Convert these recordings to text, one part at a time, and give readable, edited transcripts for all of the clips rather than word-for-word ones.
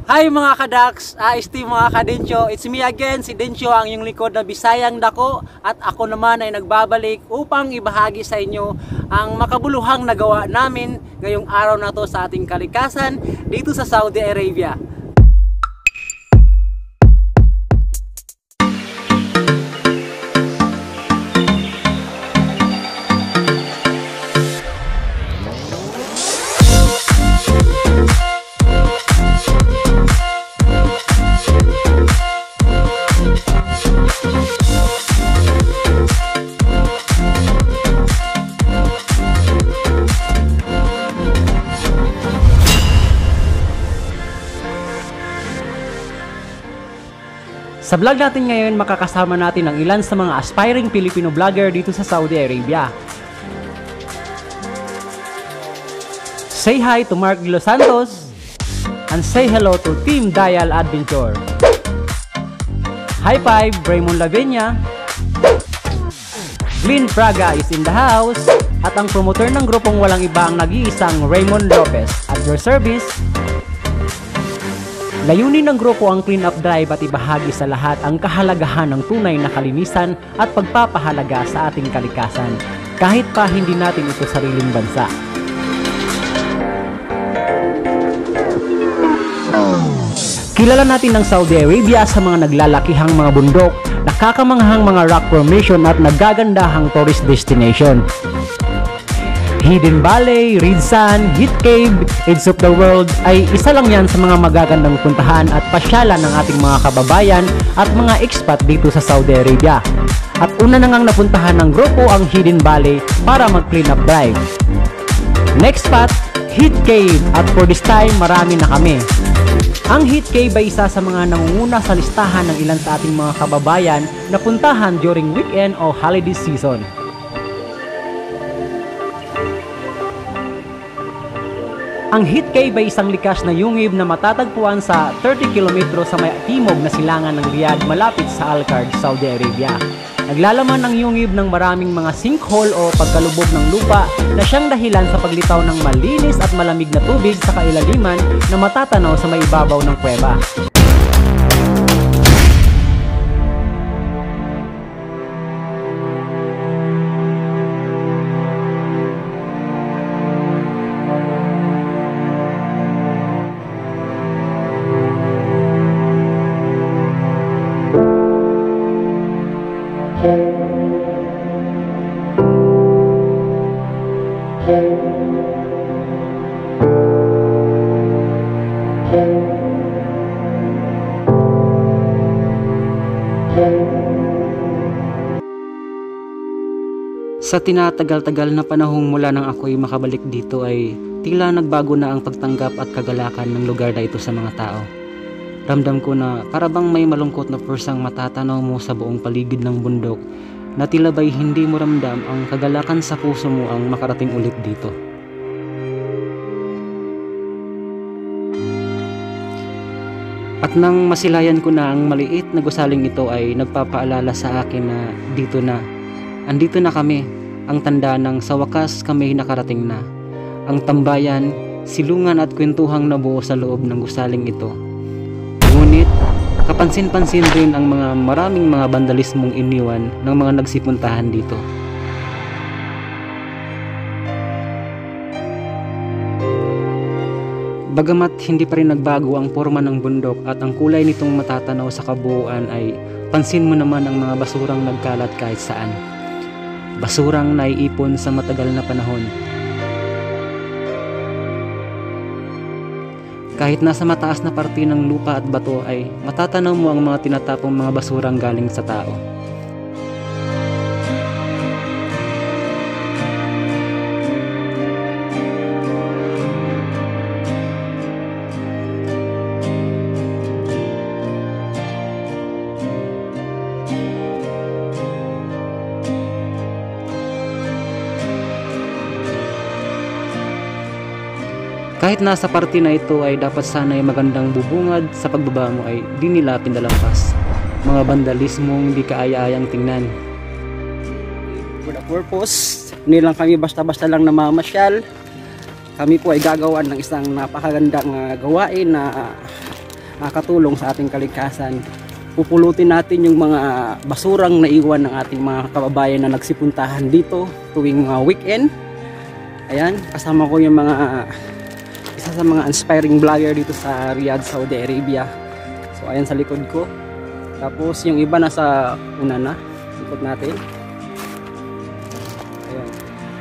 Hi mga kadaks, mga kadensyo, it's me again, si Densyo, ang iyong likod na Bisayang Dako. At ako naman ay nagbabalik upang ibahagi sa inyo ang makabuluhang nagawa namin ngayong araw na to sa ating kalikasan dito sa Saudi Arabia. Sa vlog natin ngayon, makakasama natin ang ilan sa mga aspiring Filipino vlogger dito sa Saudi Arabia. Say hi to Mark De Los Santos and say hello to Team Dial Adventure. High five, Raymond Lavenia. Glenn Fraga is in the house. At ang promoter ng grupong walang iba ang nag-iisang Raymond Lopez. At your service, layunin ng grupo ang clean up drive at ibahagi sa lahat ang kahalagahan ng tunay na kalinisan at pagpapahalaga sa ating kalikasan, kahit pa hindi natin ito sariling bansa. Kilala natin ang Saudi Arabia sa mga naglalakihang mga bundok, nakakamanghang mga rock formation at naggagandahang tourist destination. Hidden Valley, Red Sand, Heat Cave, Edge of the World ay isa lang yan sa mga magagandang puntahan at pasyalan ng ating mga kababayan at mga expat dito sa Saudi Arabia. At una na ngang napuntahan ng grupo ang Hidden Valley para mag-clean up drive. Next spot, Heat Cave, at for this time marami na kami. Ang Heat Cave ay isa sa mga nangunguna sa listahan ng ilan sa ating mga kababayan na puntahan during weekend o holiday season. Ang Heat Cave ay isang likas na yungib na matatagpuan sa 30 km sa may timog na silangan ng Riyadh malapit sa Al-Khard, Saudi Arabia. Naglalaman ang yungib ng maraming mga sinkhole o pagkalubog ng lupa na siyang dahilan sa paglitaw ng malinis at malamig na tubig sa kailaliman na matatanaw sa may ibabaw ng kuweba. Sa tinatagal-tagal na panahong mula nang ako'y makabalik dito ay tila nagbago na ang pagtanggap at kagalakan ng lugar na ito sa mga tao. Ramdam ko na parabang may malungkot na pursang matatanaw mo sa buong paligid ng bundok na tila ba'y hindi mo ramdam ang kagalakan sa puso mo ang makarating ulit dito. At nang masilayan ko na ang maliit na gusaling ito ay nagpapaalala sa akin na dito na, andito na kami, ang tanda ng sa wakas kami nakarating na. Ang tambayan, silungan at kwentuhang nabuo sa loob ng gusaling ito. Ngunit, kapansin-pansin rin ang mga maraming mga bandalismong iniwan ng mga nagsipuntahan dito. Bagamat hindi pa rin nagbago ang forma ng bundok at ang kulay nitong matatanaw sa kabuuan ay pansin mo naman ang mga basurang nagkalat kahit saan. Basurang naiipon sa matagal na panahon. Kahit nasa mataas na parte ng lupa at bato ay matatanaw mo ang mga tinatapong mga basurang galing sa tao. Kahit nasa parte na ito ay dapat sana ay magandang bubungad sa pagbaba mo ay di nila pinalampas. Mga bandalismong di kaaya-ayang tingnan. For the purpose, hindi lang kami basta-basta lang namamasyal. Kami po ay gagawa ng isang napakagandang gawain na nakakatulong sa ating kalikasan. Pupulutin natin yung mga basurang naiwan ng ating mga kababayan na nagsipuntahan dito tuwing weekend. Ayan, kasama ko yung isa sa mga inspiring vlogger dito sa Riyadh, Saudi Arabia. So ayan sa likod ko. Tapos yung iba nasa una na, likod natin. Ayan.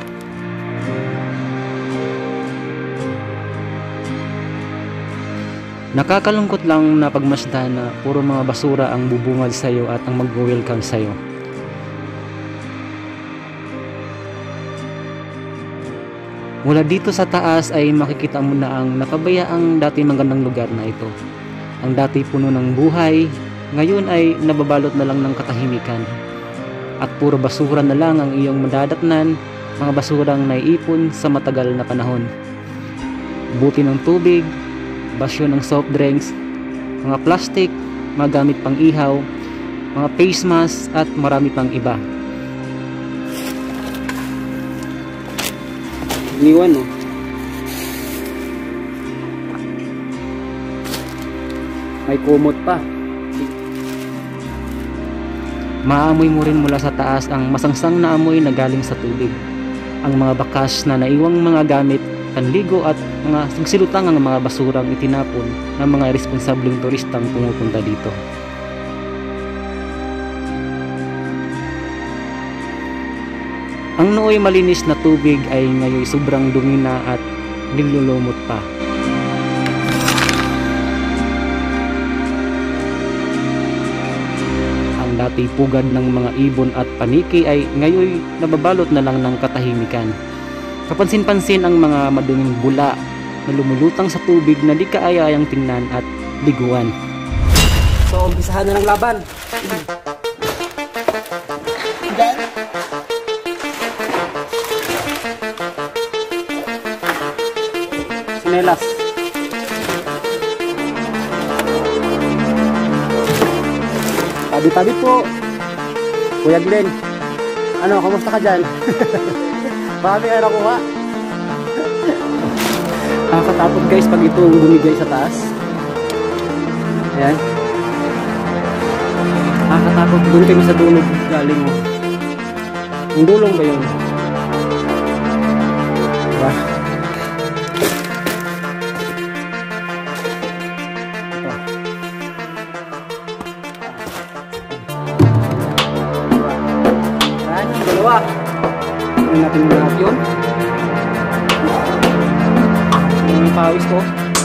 Nakakalungkot lang na pagmasdan na puro mga basura ang bubungad sa'yo at ang mag-welcome sa'yo. Mula dito sa taas ay makikita mo na ang napabayaang dati magandang lugar na ito. Ang dati puno ng buhay, ngayon ay nababalot na lang ng katahimikan. At puro basura na lang ang iyong madadatnan, mga basurang naiipon sa matagal na panahon. Buti ng tubig, basyo ng soft drinks, mga plastic, mga gamit pang ihaw, mga face mask at marami pang iba. Iniwan, no? May kumot pa. Maamoy mo rin mula sa taas ang masangsang na amoy na galing sa tubig. Ang mga bakas na naiwang mga gamit, panligo at mga sigsilutang ang mga basurang itinapon ng mga responsableng turistang pumupunta dito. Ang nooy malinis na tubig ay ngayon sobrang dumi na at nilulumot pa. Ang dati pugad ng mga ibon at paniki ay ngayon nababalot na lang ng katahimikan. Kapansin-pansin ang mga maduming bula na lumulutang sa tubig na di kaaya-ayang tingnan at liguan. So, umpisahan na ng laban. Sinelas. Tabi-tabi po. Kuya Glenn. Ano, kamusta ka dyan? Baka may nakuha. Nakakatakot guys pag ito bumigay sa taas. Ayan. Nakakatakot. Doon kami sa dulo galing mo. Yung dulong ba yun? Diba? Ito. Ayan yung dalawa. Tignan natin yung lahat yun. Yung pawis ko.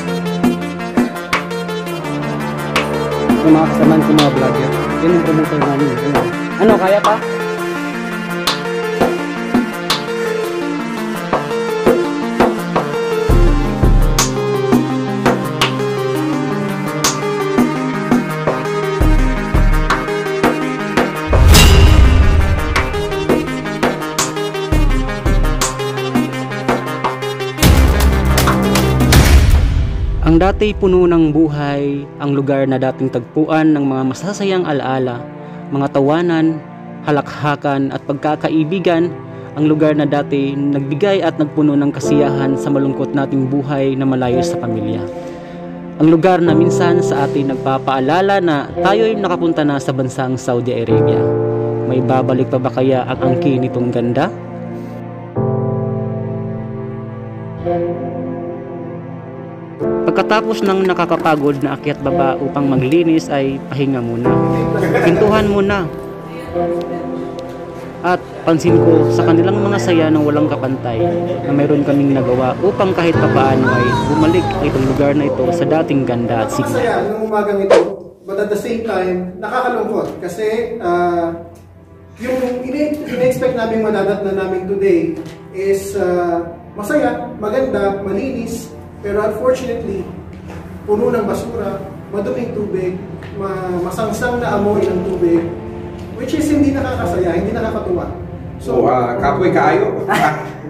Yung mga kasamaan ko mga vlogger. Yun yung promoter namin. Ano, kaya pa? Ang dati puno ng buhay, ang lugar na dating tagpuan ng mga masasayang alaala, mga tawanan, halakhakan at pagkakaibigan, ang lugar na dati nagbigay at nagpuno ng kasiyahan sa malungkot nating buhay na malayo sa pamilya. Ang lugar na minsan sa atin nagpapaalala na tayo'y nakapunta na sa bansang Saudi Arabia. May babalik pa ba kaya ang angkin nitong ganda? Pagkatapos ng nakakapagod na akyat baba upang maglinis ay pahinga muna. Pintuhan muna. At pansin ko sa kanilang mga saya ng walang kapantay na mayroon kaming nagawa upang kahit papaano ay bumalik itong lugar na ito sa dating ganda at sigla. Masaya ng umagang ito, but at the same time, nakakalungkot kasi yung ina-expect namin madadatnan namin today is masaya, maganda, malinis, pero unfortunately, puno ng basura, maduming tubig, masangsang na amoy ng tubig, which is hindi nakakasaya, hindi nakakatuwa. So, kapoy kaayo.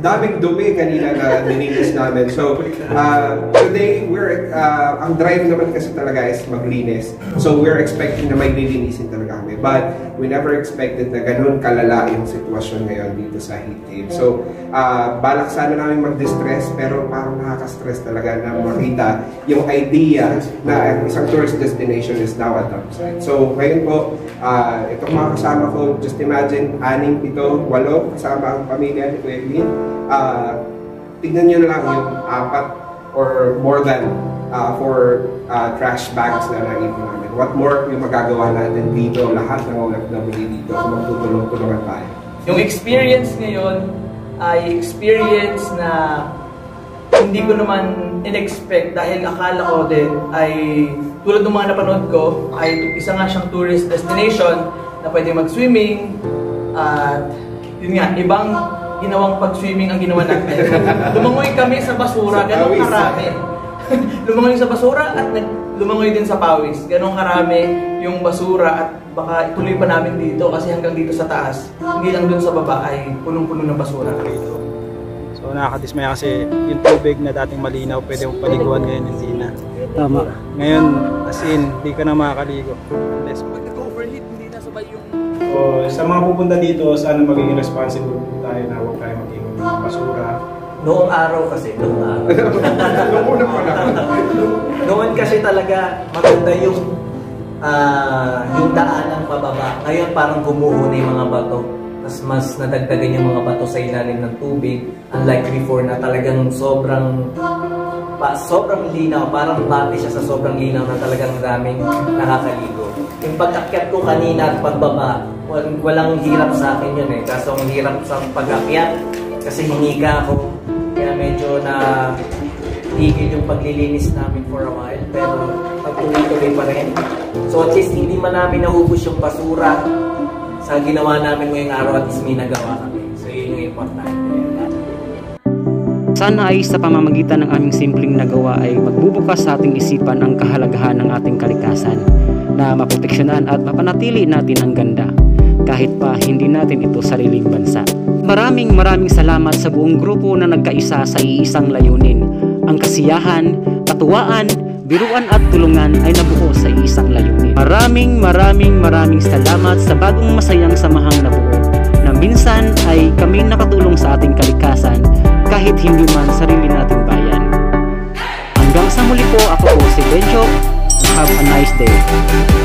daming dumi kanina na nilinis namin. So, today, ang drive naman kasi talaga is maglinis. So, we're expecting na may lilinisin talaga kami. But, we never expected na ganun kalala yung sitwasyon ngayon dito sa Heat Cave. So, balak sana namin mag-distress, pero parang nakaka-stress talaga na makita yung idea na isang tourist destination is now a dump site. So, ngayon po, itong mga kasama ko, just imagine, 6, 7, 8 kasama ang pamilya ni Kuya Edwin. Tignan nyo na lang yung 4 or more than 4 trash bags na naipon namin. What more yung magagawa natin dito, lahat ng OFW dito, magtutulong-tulungan tayo. Yung experience ngayon ay experience na hindi ko naman in-expect dahil akala ko din ay tulad ng mga napanood ko ay isa nga siyang tourist destination na pwede mag-swimming at yun nga, ibang ginawang pag-swimming ang ginawa natin. Lumangoy kami sa basura, ganun karami. Lumangoy sa basura at lumangoy din sa pawis. Ganun karami yung basura at baka ituloy pa namin dito kasi hanggang dito sa taas, hindi lang dun sa baba ay punong-puno ng basura. So nakakadismaya kasi yung tubig na dating malinaw, pwede mong paliguan, ngayon hindi na. Tama. Ngayon, as in, hindi ka na makakaligo. Pag nag-overheat, hindi na sabay yung... So, sa mga pupunta dito, sana magiging responsible po tayo na huwag tayo maging basura. Noong araw kasi, noon kasi talaga maganda yung daanan pababa. Ngayon parang gumuho na yung mga bato. Mas nadagdagan yung mga bato sa ilalim ng tubig. Unlike before na talagang sobrang linaw. Parang bati siya sa sobrang linaw na talagang daming nakakaligo. Yung pag-akyat ko kanina at pagbaba, walang hirap sa akin yun eh. Kaso ang hirap sa pag-akyat kasi hinika ako. Kaya medyo na higil yung paglilinis namin for a while. Pero pagtuloy-tuloy pa rin. So at least hindi man namin naubos yung basura sa ginawa namin ngayong araw, at least may nagawa kami. So yun yung importante. Sana ay sa pamamagitan ng aming simpleng nagawa ay magbubukas sa ating isipan ang kahalagahan ng ating kalikasan na maproteksyonan at mapanatili natin ang ganda kahit pa hindi natin ito sariling bansa. Maraming salamat sa buong grupo na nagkaisa sa iisang layunin. Ang kasiyahan, katuwaan, biruan at tulungan ay nabuo sa isang layunin. Maraming salamat sa bagong masayang samahang nabuo na minsan ay kami nakatulong sa ating kalikasan kahit hindi man sarili nating bayan. Hanggang sa muli po, ako po si Benchok. Have a nice day.